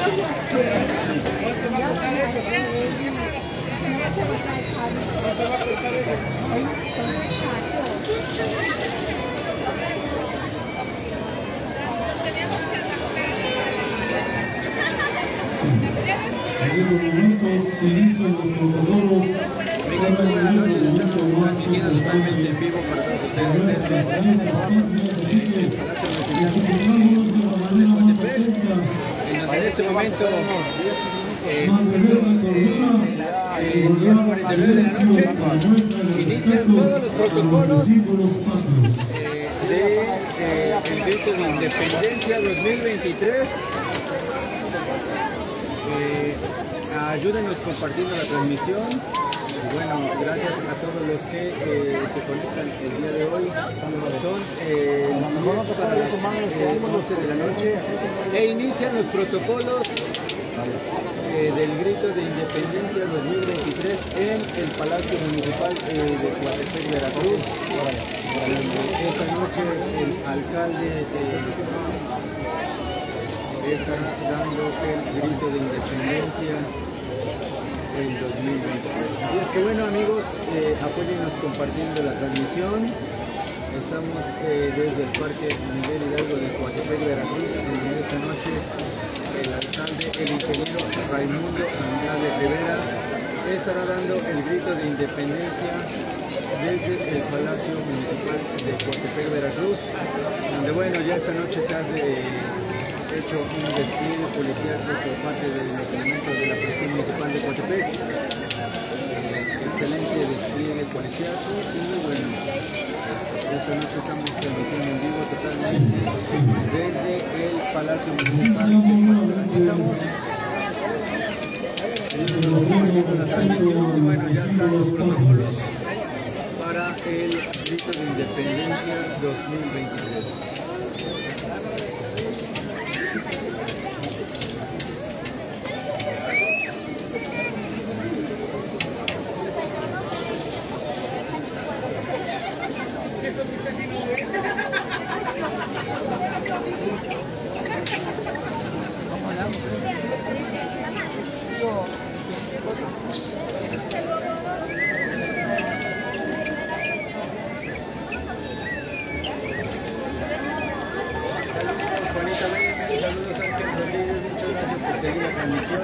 En estos momentos se inician los protocolos para el movimiento más importante en vivo para todos de nuestra país, así que disciplinamos de la manera más atenta, en este momento mantener la cordura y guardar silencio para muestra de respeto a los símbolos patrios. el grito de independencia 2023. Ayúdenos compartiendo la transmisión. Y bueno, gracias a todos los que se conectan el día de hoy. Son para las 11 de la noche e inician los protocolos del grito de independencia 2023 en el Palacio Municipal de Coatepec, Veracruz. Esta noche el alcalde está dando el grito de independencia en 2023. Así es que bueno, amigos, apóyennos compartiendo la transmisión. Estamos desde el Parque Miguel Hidalgo de Coatepec, Veracruz. Esta noche el alcalde, el ingeniero Raimundo Andrade Rivera, estará dando el grito de independencia desde el Palacio Municipal de Coatepec, Veracruz, donde bueno, ya esta noche se ha hecho un despliegue policial por parte de los elementos de la Policía Municipal de Coatepec. Excelente despliegue policial y bueno, esta noche estamos transmitiendo en vivo totalmente desde el Palacio Municipal de Coatepec. Y bueno, ya están los protocolos para el grito de independencia 2023. Saludos Ángel Rodríguez, muchas gracias por seguir la transmisión.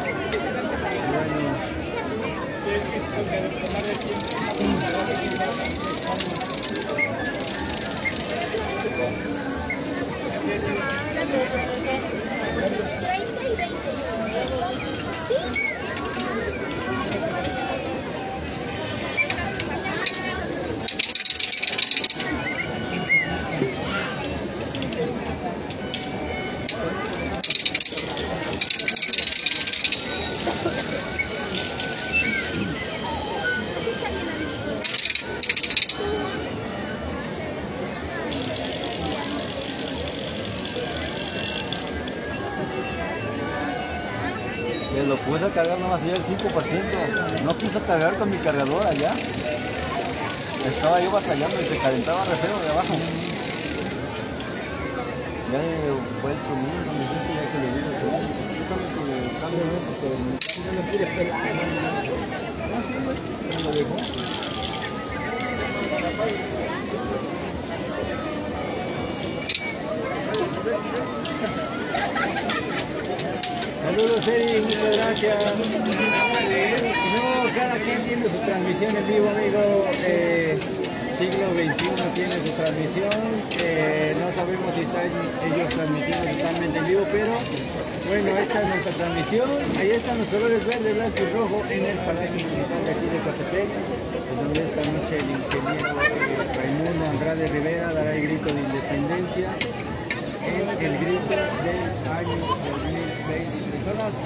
Lo pude cargar nomás allá el 5%. No quiso cargar con mi cargador allá. Estaba yo batallando y se calentaba re feo de abajo. Ya he vuelto mismo, me siento ya que le digo que el cambio porque no me quiere pelar. No, sí, me lo dejó. Saludos Eri, muchas gracias. No, cada quien tiene su transmisión en vivo, amigo. Siglo XXI tiene su transmisión. No sabemos si están ellos transmitiendo totalmente en vivo, pero bueno, esta es nuestra transmisión. Ahí están los colores verde, blanco y rojo en el Palacio Municipal de aquí de Coatepec, donde esta noche el ingeniero Raimundo Andrade Rivera dará el grito de independencia en el grito del año 2023. Son las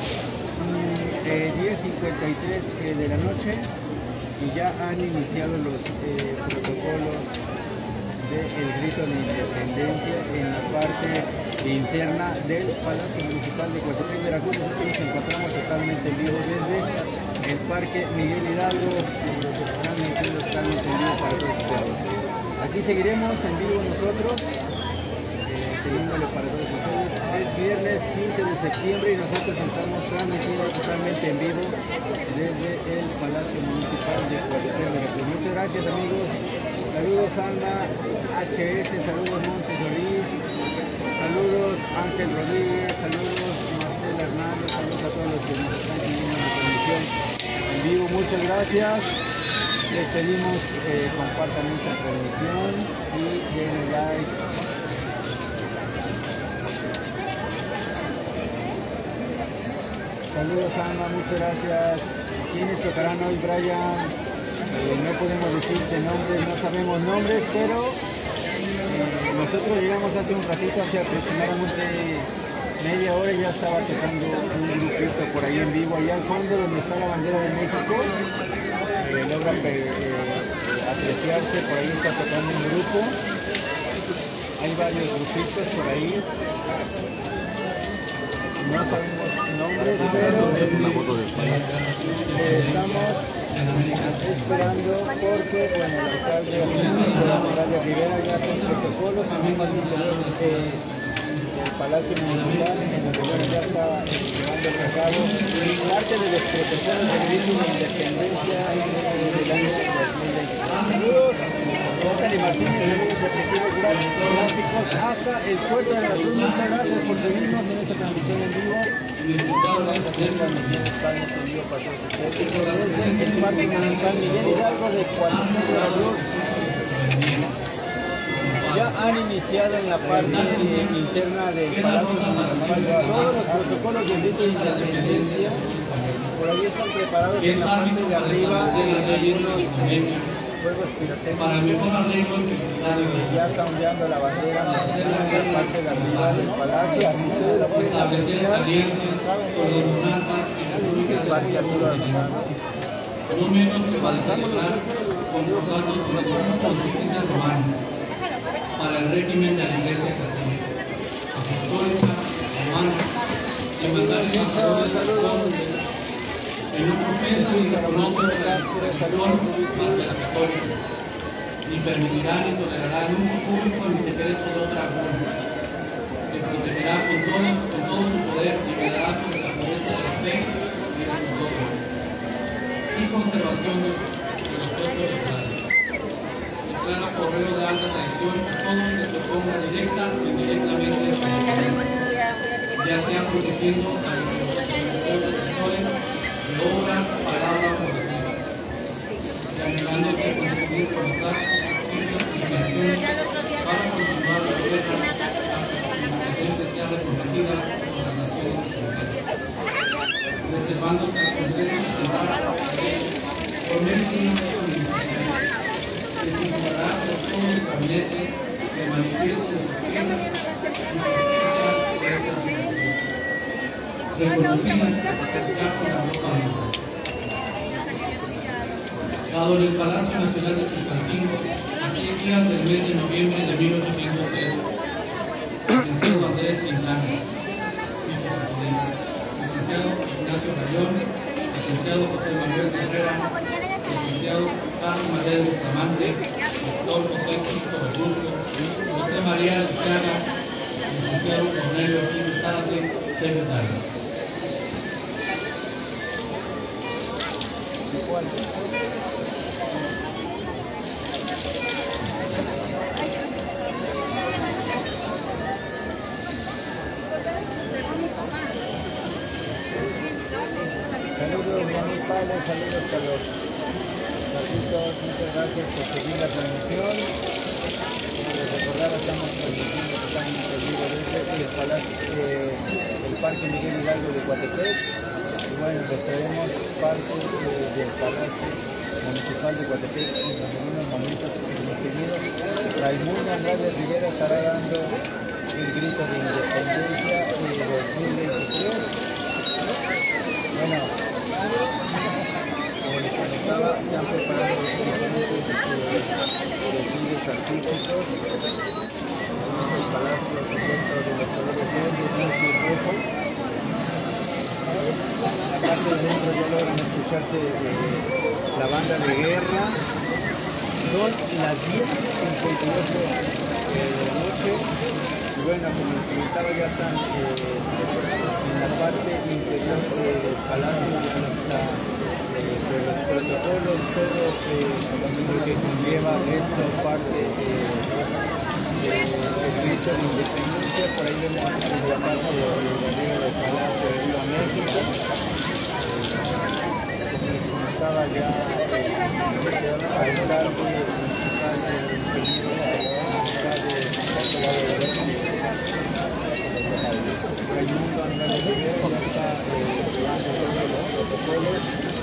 10:53 de la noche y ya han iniciado los protocolos del grito de independencia en la parte interna del Palacio Municipal de Coatepec, Veracruz. Nosotros nos encontramos totalmente en vivo desde el Parque Miguel Hidalgo, totalmente en vivo para todos ustedes. Aquí seguiremos en vivo nosotros. teniéndole para todos ustedes. Es viernes 15 de septiembre y nosotros estamos transmitiendo totalmente en vivo desde el Palacio Municipal de Coatepec, Veracruz. Muchas gracias, amigos. Saludos Alma HS, saludos Montes Solís, saludos Ángel Rodríguez, saludos Marcela Hernández, saludos a todos los que nos están siguiendo en la transmisión en vivo. Muchas gracias. Les pedimos compartan esta transmisión y denle like. Saludos Alma, muchas gracias. ¿Quiénes tocarán hoy, Brian? No podemos decirte nombres, no sabemos nombres, pero nosotros llegamos hace un ratito, hace aproximadamente media hora, ya estaba tocando un grupito por ahí en vivo, allá al fondo donde está la bandera de México. Logra apreciarse, por ahí está tocando un grupo. Hay varios grupitos por ahí. No sabemos nombres, pero estamos esperando porque, bueno, el alcalde Rivera ya con protocolos, también el Palacio Municipal, en donde bueno, ya está llevando el recado parte de los protocolos de grito de independencia del año 2020. Saludos, Natalie Martínez, saludos de Objetivo Gráficos hasta el Puerto de Veracruz. Muchas gracias por seguirnos en esta transmisión en vivo. El Parque Municipal Miguel Hidalgo de Coatepec, Veracruz. Ya han iniciado en la parte interna del Palacio Municipal todos los protocolos de grito de independencia. Por ahí están preparados en la parte de arriba algunos juegos pirotécnicos. Ya está ondeando la bandera en la parte de arriba del palacio. Ustedes lo pueden apreciar. El parque azul armado. Para el régimen de la Iglesia Católica, apostólica, romana, y mandarles a todos que no profesan ni reconocen la religión más de la católica, ni permitirán ni tolerarán uso público ni secreto de otra forma, que protegerá con todo su poder y velará sobre la pureza de la fe y de sus dogmas, y conservación de los puestos de clase. Declara por medio de alta traición todo que se ponga directa o indirectamente ya sea protegiendo a los defensores de obras, palabras o acciones, y anhelando que contribuir con los actos, principios y acciones para continuar la guerra hasta que la gente sea reconocida por las naciones extranjeras, reservando que la concesión por medio de una organización que continuará por todos los gabinetes de manifiesto de justicia reconocida por la Europa Unida. Dado en el Palacio Nacional de Chilpancingo, a 10 días del mes de noviembre de 1803, licenciado Andrés Quintana, vicepresidente, licenciado Ignacio Rayón, licenciado José Manuel Herrera, licenciado Carlos Madero Bustamante, doctor José Cristo Rebusco, José María Luciana, licenciado Cornelio Gil Zárate, secretario. Saludos municipales, saludos a los gatitos, muchas gracias por seguir la transmisión. Como les recordaba, estamos transmitiendo totalmente en vivo desde el Palacio, el Parque Miguel Hidalgo de Coatepec. Y bueno, les traemos parte del Palacio Municipal de Coatepec en unos momentos. Mi querido Raimundo Andrade Rivera estará dando el grito de independencia de 2023. Bueno, como les comentaba, se han preparado diferentes desfiles artísticos en el Palacio dentro de los colores verde, blanco y rojo. Aparte de dentro ya logran escucharse la banda de guerra. Son las 10:58 de la noche. bueno, como les comentaba, ya están en la parte interior del palacio, ya está los protocolos, todo lo que conlleva esto, parte del grito de independencia. Por ahí vemos la casa de arriba del palacio de Viva México. Como les comentaba, ya alcalde municipal del ingeniero Raimundo Andrade Rivera ya está llevando todos los protocolos.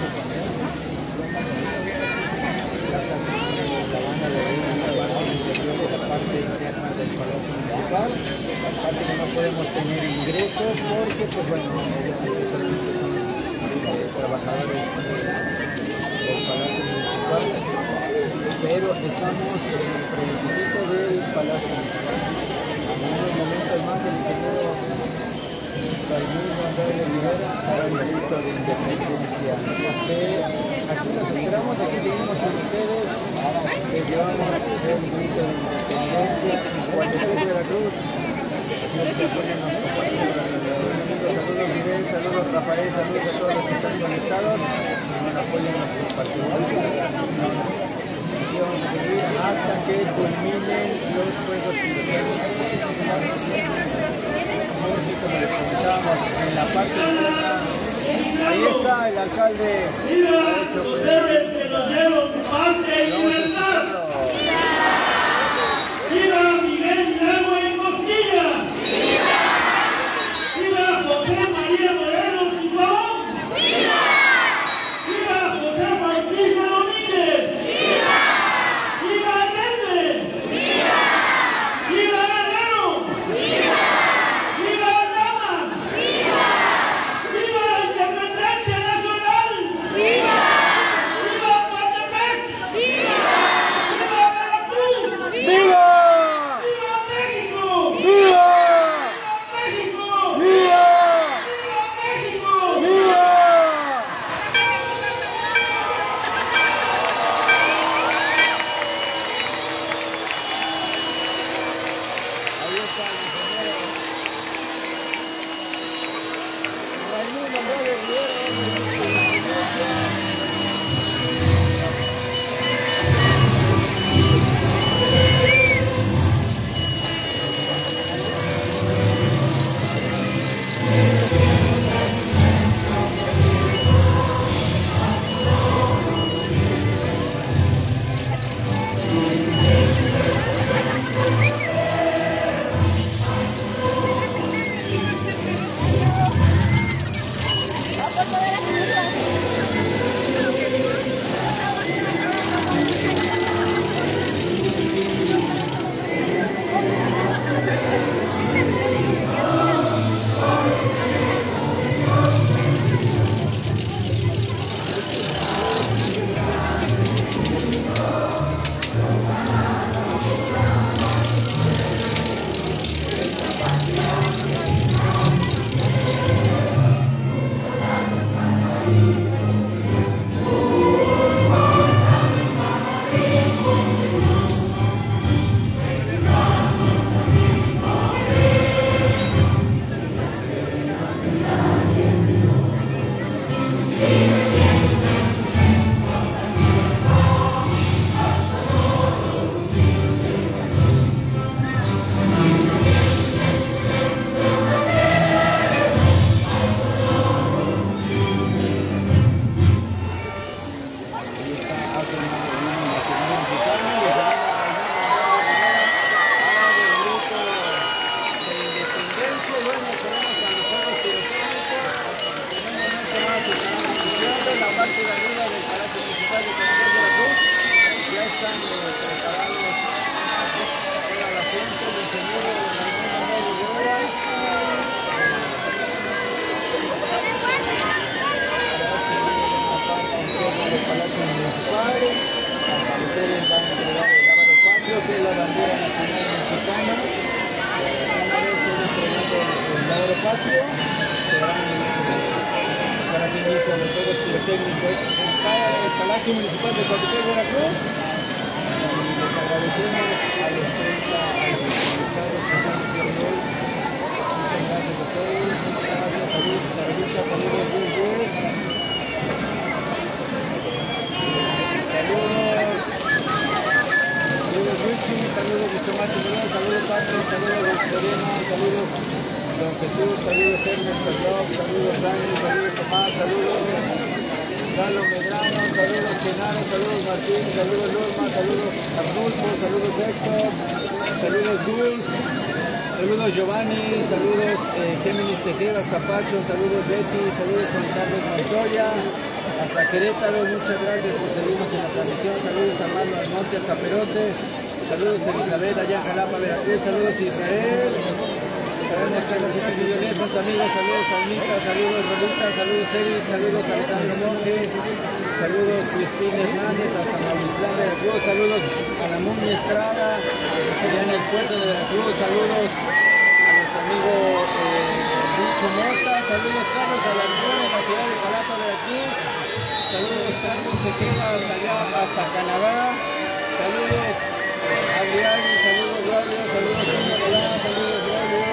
La banda de la parte interior de la parte interna del Palacio Municipal. Aparte que no podemos tener ingresos porque, pues bueno, solamente son trabajadores del Palacio Municipal, pero estamos en el preventivo del Palacio Municipal. En unos momentos más el ingeniero Raimundo Andrade Rivera para el grito de independencia. Aquí nos esperamos, aquí seguimos con ustedes, llevamos el grito de independencia en Guadalupe de la Cruz. Saludos Miguel, saludos Rafael, saludos a todos los que están conectados. Bueno, apoyen a nuestros partidarios. Aquí vamos a seguir hasta que culminen los Juegos Internacionales. Como les comentábamos, en la parte interna, ahí está el alcalde. ¡Viva José Guerrero, padre y libertad! ¡Viva Miguel Hidalgo en Costilla! ¡Viva José María Morelos y Pavón! ¡Viva José Bautista Domínguez! ¡Viva Allende! ¡Viva Guerrero! ¡Viva Aldama! ¡Viva la independencia nacional! ¡Viva Coatepec! ¡Viva Veracruz! ¡Viva! ¡Viva México! ¡Viva! ¡México! ¡Viva! ¡Viva México! ¡Viva! Ahí está el ingeniero Raimundo Andrade Rivera. patio, se van para hacer inicio a los juegos pirotécnicos en el Palacio Municipal de Coatepec, Veracruz. agradecemos a los 30 invitados que están aquí hoy. Muchas gracias a todos. Muchas gracias. Saludos, Carlita. Saludos, Luis. Saludos Richie, saludos de Tomate Morón, saludos Patrick, saludos de Serena, saludos Don Jesús, saludos Ernesto Rob, saludos Dani, saludos Tomás, saludos Carlos Medrano, saludos Genaro, saludos Martín, saludos Norma, saludos Arnulfo, saludos Héctor, saludos Luis, saludos Giovanni, saludos Géminis Tejeda, Capacho, saludos Betty, saludos Juan Carlos Montoya. Hasta Querétaro, muchas gracias por seguirnos en la transmisión. Saludos a Marlon Almonte, hasta Perote. Saludos a Elizabeth, allá en Jalapa, Veracruz. Saludos a Israel. Sabemos que los vídeos lejos, amigos. Saludos a Almita, saludos Rolita, saludos Eric, saludos a Alejandro Monge. Saludos Cristina Hernández, hasta Maurislán, Veracruz. Saludos a la Mumi Estrada, allá en el puerto de Veracruz. Saludos a nuestro amigo Lucho Mota. Saludos Carlos Alarcón, en la ciudad de Jalapa, Veracruz. Saludos Carlos Tejeda, allá hasta Canadá. Saludos Adrián, saludos Guardia, saludos Nicolás, saludos Guardia.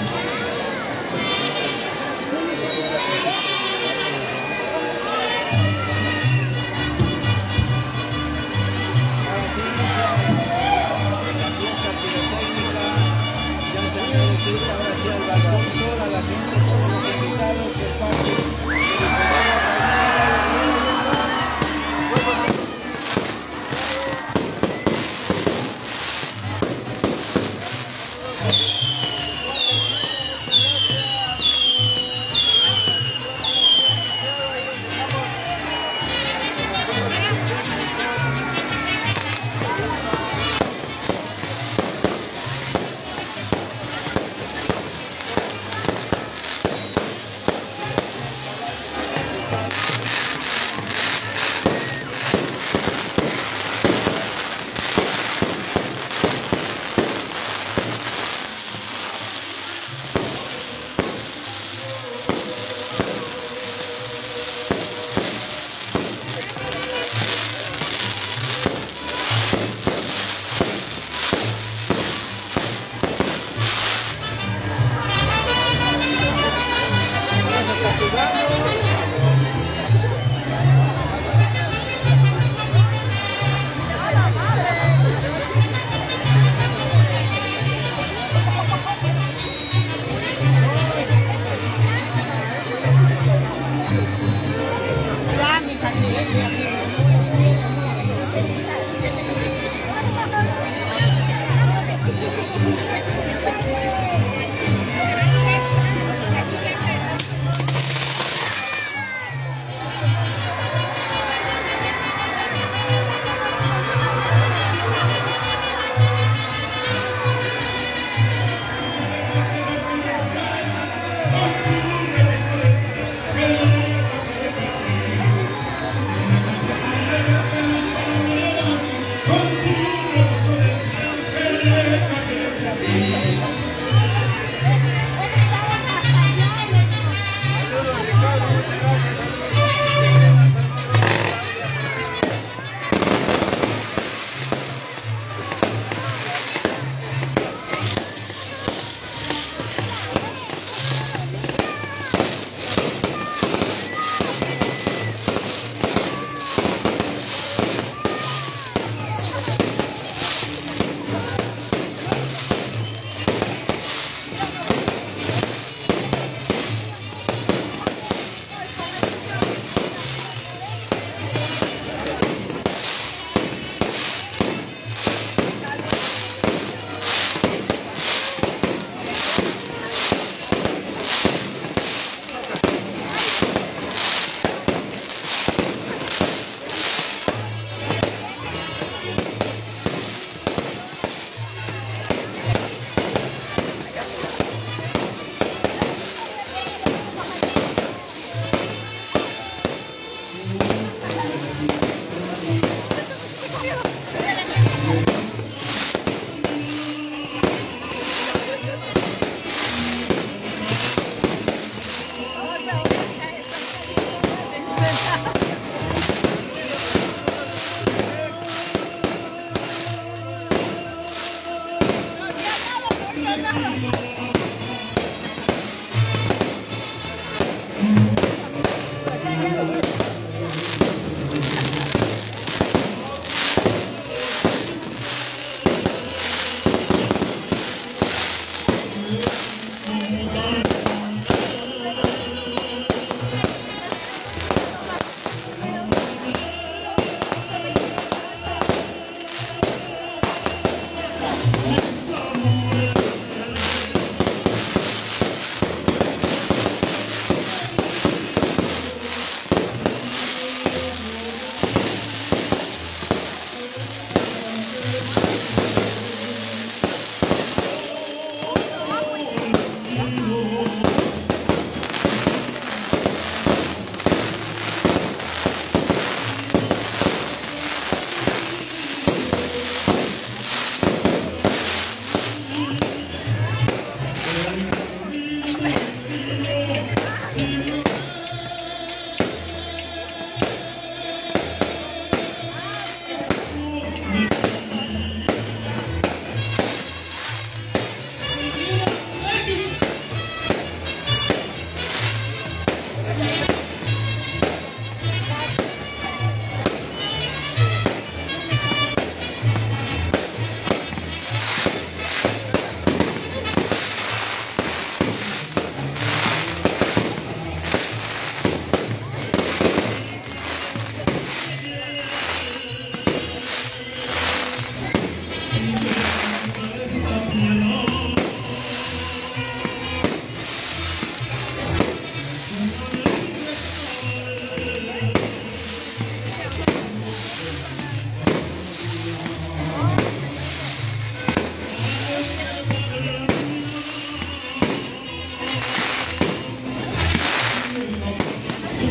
Ahora sí al balcón, toda la gente, todos los invitados que están.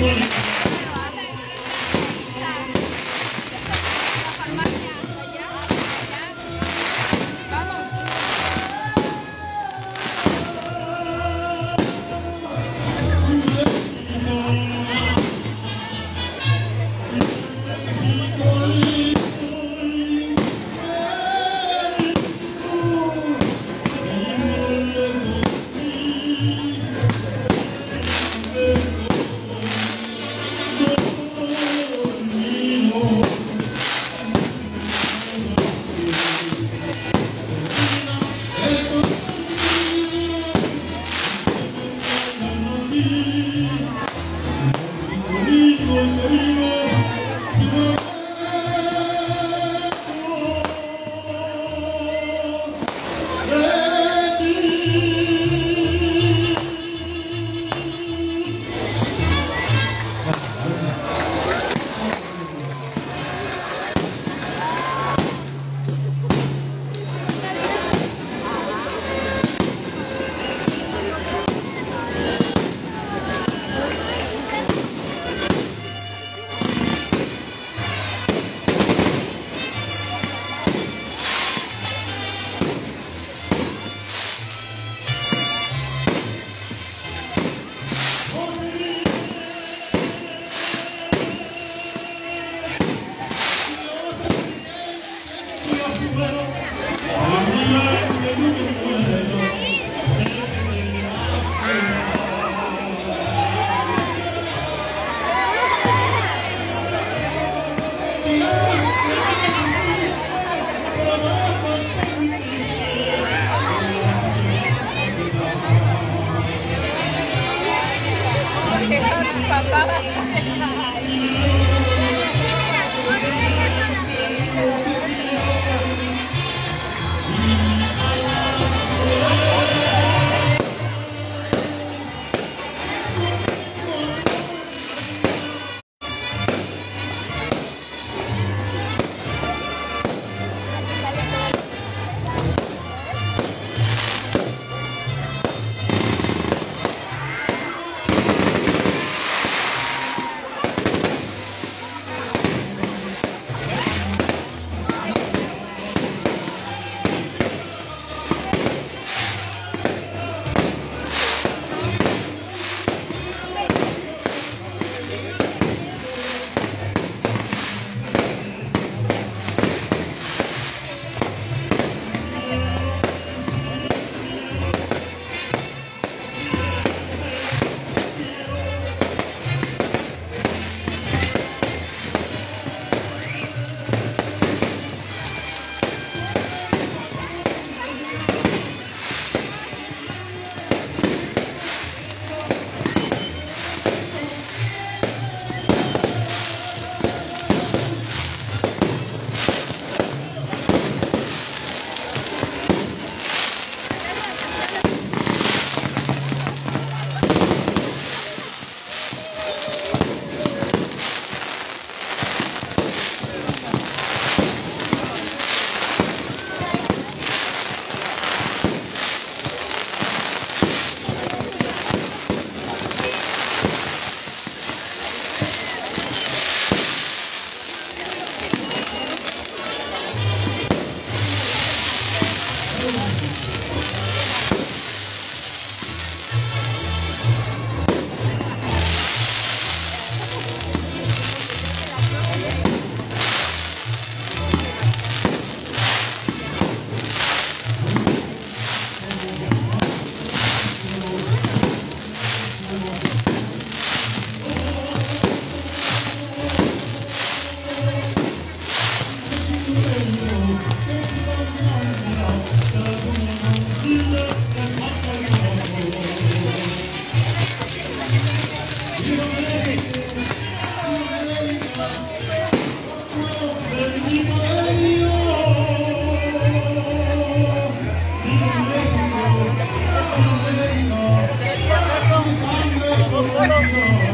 Bueno.